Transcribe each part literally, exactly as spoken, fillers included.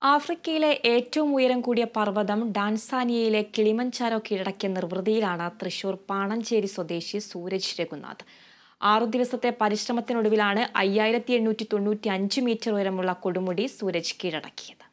ആഫ്രിക്കയിലെ ഏറ്റവും ഉയരം കൂടിയ പർവ്വതം ടാൻസാനിയയിലെ കിളിമഞ്ചാരോ കീഴടക്കിയ നിർവൃതിയിലാണ് തൃശൂർ പാണഞ്ചേരി സ്വദേശി സൂരജ് രഘുനാഥ്. ആറു ദിവസത്തെ പരിശ്രമത്തിനൊടുവിലാണ് അയ്യായിരത്തി എണ്ണൂറ്റി തൊണ്ണൂറ്റി അഞ്ച് മീറ്റർ ഉയരമുള്ള കൊടുമുടി സൂരജ് കീഴടക്കിയത്.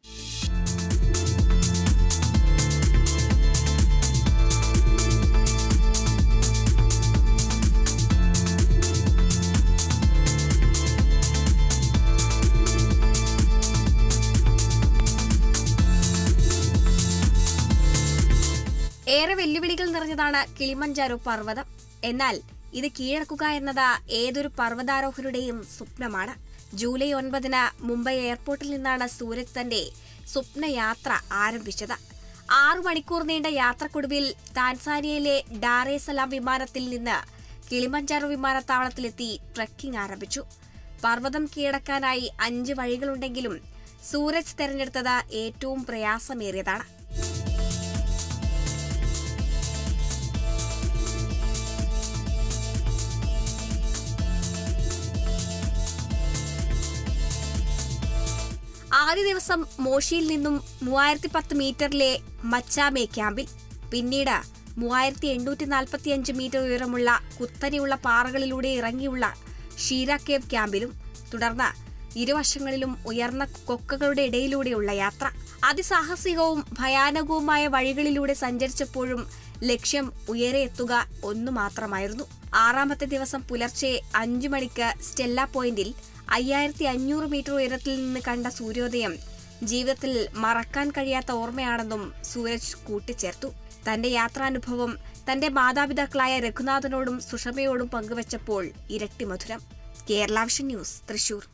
ഏറെ വെല്ലുവിളികൾ നിറഞ്ഞതാണ് കിളിമഞ്ചാരോ പർവ്വതം. എന്നാൽ ഇത് കീഴടക്കുക എന്നത് ഏതൊരു പർവ്വതാരോഹരുടെയും സ്വപ്നമാണ്. ജൂലൈ ഒൻപതിന് മുംബൈ എയർപോർട്ടിൽ നിന്നാണ് സൂരജ് തന്റെ സ്വപ്നയാത്ര ആരംഭിച്ചത്. ആറു മണിക്കൂർ നീണ്ട യാത്രക്കൊടുവിൽ താൻസാനിയയിലെ ഡാർ എസ് സലാം വിമാനത്തിൽ നിന്ന് കിളിമഞ്ചാരോ വിമാനത്താവളത്തിലെത്തി ട്രെക്കിംഗ് ആരംഭിച്ചു. പർവ്വതം കീഴടക്കാനായി അഞ്ച് വഴികളുണ്ടെങ്കിലും സൂരജ് തെരഞ്ഞെടുത്തത് ഏറ്റവും പ്രയാസമേറിയതാണ്. ആദ്യ ദിവസം മോഷിയിൽ നിന്നും മൂവായിരത്തി പത്ത് മീറ്ററിലെ മച്ചാമേ ക്യാമ്പിൽ, പിന്നീട് മൂവായിരത്തി എണ്ണൂറ്റി നാൽപ്പത്തി അഞ്ച് മീറ്റർ ഉയരമുള്ള കുത്തനെയുള്ള പാറകളിലൂടെ ഇറങ്ങിയുള്ള ഷീര കേവ് ക്യാമ്പിലും, തുടർന്ന് ഇരുവശങ്ങളിലും ഉയർന്ന കൊക്കകളുടെ ഇടയിലൂടെയുള്ള യാത്ര. അതിസാഹസികവും ഭയാനകവുമായ വഴികളിലൂടെ സഞ്ചരിച്ചപ്പോഴും ലക്ഷ്യം ഉയരെ എത്തുക ഒന്നു മാത്രമായിരുന്നു. ആറാമത്തെ ദിവസം പുലർച്ചെ അഞ്ചു മണിക്ക് സ്റ്റെല്ല പോയിന്റിൽ അയ്യായിരത്തി അഞ്ഞൂറ് മീറ്റർ ഉയരത്തിൽ നിന്ന് കണ്ട സൂര്യോദയം ജീവിതത്തിൽ മറക്കാൻ കഴിയാത്ത ഓർമ്മയാണെന്നും സൂരജ് കൂട്ടിച്ചേർത്തു. തന്റെ യാത്രാനുഭവം തന്റെ മാതാപിതാക്കളായ രഘുനാഥനോടും സുഷമയോടും പങ്കുവച്ചപ്പോൾ ഇരട്ടി മധുരം. Kerala Vision News, Thrissur.